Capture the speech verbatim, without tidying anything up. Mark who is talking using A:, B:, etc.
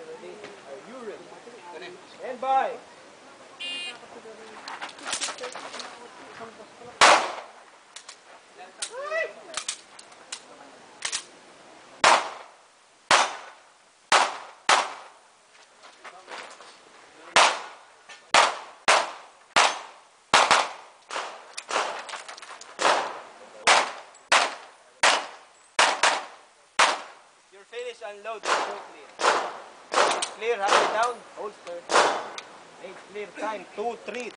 A: ready? Are you ready? Stand by! You're finished, unload quickly. Clear, hand it down, holster. Eight, clear, time, two, three.